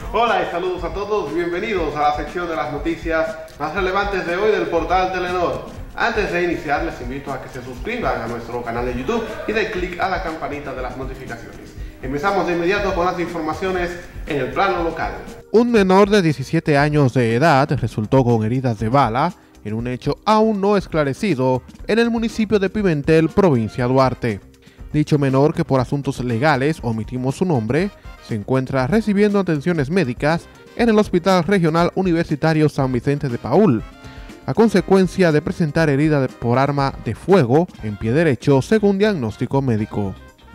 Hola y saludos a todos, bienvenidos a la sección de las noticias más relevantes de hoy del portal Telenor. Antes de iniciar les invito a que se suscriban a nuestro canal de YouTube y den clic a la campanita de las notificaciones. Empezamos de inmediato con las informaciones en el plano local. Un menor de 17 años de edad resultó con heridas de bala en un hecho aún no esclarecido en el municipio de Pimentel, provincia Duarte. Dicho menor, que por asuntos legales omitimos su nombre, se encuentra recibiendo atenciones médicas en el Hospital Regional Universitario San Vicente de Paúl, a consecuencia de presentar herida por arma de fuego en pie derecho, según diagnóstico médico.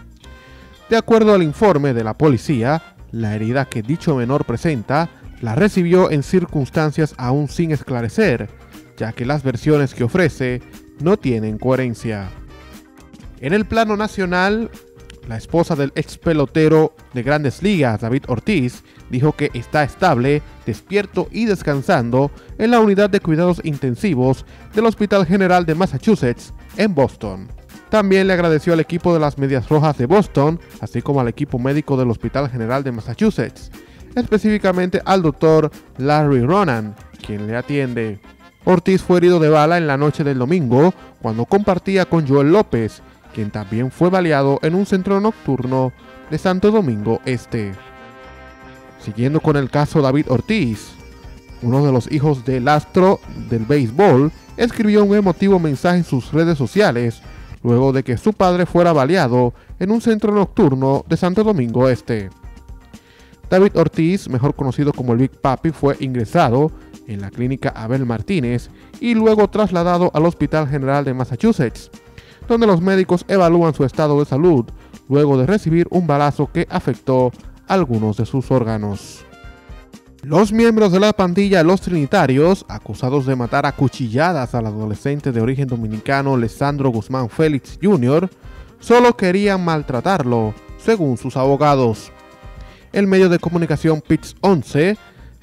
De acuerdo al informe de la policía, la herida que dicho menor presenta la recibió en circunstancias aún sin esclarecer, ya que las versiones que ofrece no tienen coherencia. En el plano nacional, la esposa del ex pelotero de Grandes Ligas, David Ortiz, dijo que está estable, despierto y descansando en la unidad de cuidados intensivos del Hospital General de Massachusetts, en Boston. También le agradeció al equipo de las Medias Rojas de Boston, así como al equipo médico del Hospital General de Massachusetts, específicamente al doctor Larry Ronan, quien le atiende. Ortiz fue herido de bala en la noche del domingo, cuando compartía con Joel López, quien también fue baleado en un centro nocturno de Santo Domingo Este. Siguiendo con el caso David Ortiz, uno de los hijos del astro del béisbol escribió un emotivo mensaje en sus redes sociales luego de que su padre fuera baleado en un centro nocturno de Santo Domingo Este. David Ortiz, mejor conocido como el Big Papi, fue ingresado en la clínica Abel Martínez y luego trasladado al Hospital General de Massachusetts, donde los médicos evalúan su estado de salud luego de recibir un balazo que afectó algunos de sus órganos. Los miembros de la pandilla Los Trinitarios, acusados de matar a cuchilladas al adolescente de origen dominicano Lesandro Guzmán Félix Jr., solo querían maltratarlo, según sus abogados. El medio de comunicación PITS 11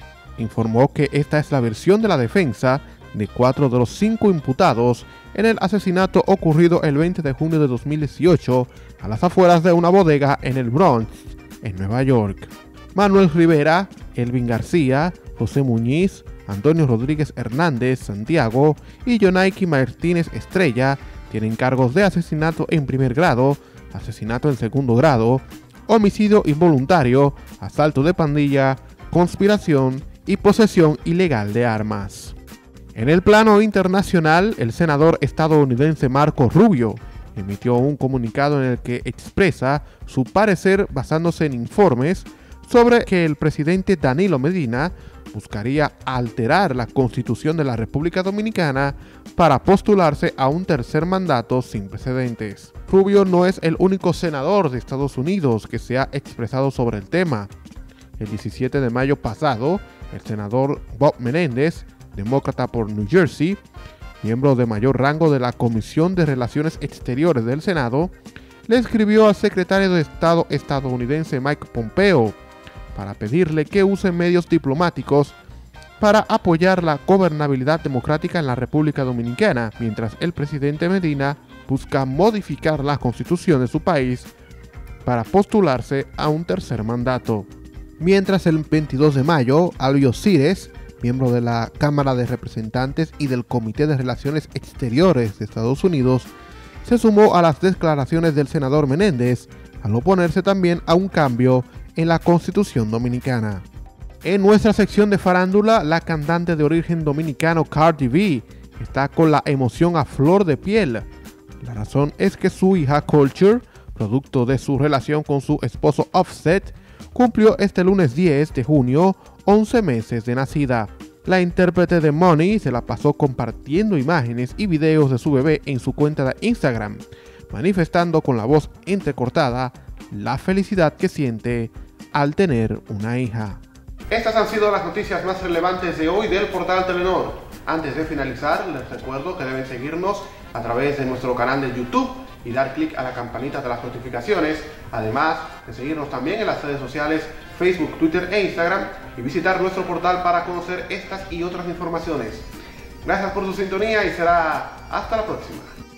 informó que esta es la versión de la defensa de 4 de los 5 imputados en el asesinato ocurrido el 20 de junio de 2018 a las afueras de una bodega en el Bronx, en Nueva York. Manuel Rivera, Elvin García, José Muñiz, Antonio Rodríguez Hernández Santiago y Yonaiki Martínez Estrella tienen cargos de asesinato en primer grado, asesinato en segundo grado, homicidio involuntario, asalto de pandilla, conspiración y posesión ilegal de armas. En el plano internacional, el senador estadounidense Marco Rubio emitió un comunicado en el que expresa su parecer basándose en informes sobre que el presidente Danilo Medina buscaría alterar la Constitución de la República Dominicana para postularse a un tercer mandato sin precedentes. Rubio no es el único senador de Estados Unidos que se ha expresado sobre el tema. El 17 de mayo pasado, el senador Bob Menéndez, demócrata por New Jersey, miembro de mayor rango de la Comisión de Relaciones Exteriores del Senado, le escribió al secretario de Estado estadounidense Mike Pompeo para pedirle que use medios diplomáticos para apoyar la gobernabilidad democrática en la República Dominicana, mientras el presidente Medina busca modificar la constitución de su país para postularse a un tercer mandato. Mientras el 22 de mayo, Alvio Cires, miembro de la Cámara de Representantes y del Comité de Relaciones Exteriores de Estados Unidos, se sumó a las declaraciones del senador Menéndez al oponerse también a un cambio en la Constitución dominicana. En nuestra sección de farándula, la cantante de origen dominicano Cardi B está con la emoción a flor de piel. La razón es que su hija Culture, producto de su relación con su esposo Offset, cumplió este lunes 10 de junio 11 meses de nacida. La intérprete de Money se la pasó compartiendo imágenes y videos de su bebé en su cuenta de Instagram, manifestando con la voz entrecortada la felicidad que siente al tener una hija. Estas han sido las noticias más relevantes de hoy del portal Telenor. Antes de finalizar, les recuerdo que deben seguirnos a través de nuestro canal de YouTube y dar clic a la campanita de las notificaciones, además de seguirnos también en las redes sociales Facebook, Twitter e Instagram y visitar nuestro portal para conocer estas y otras informaciones. Gracias por su sintonía y será hasta la próxima.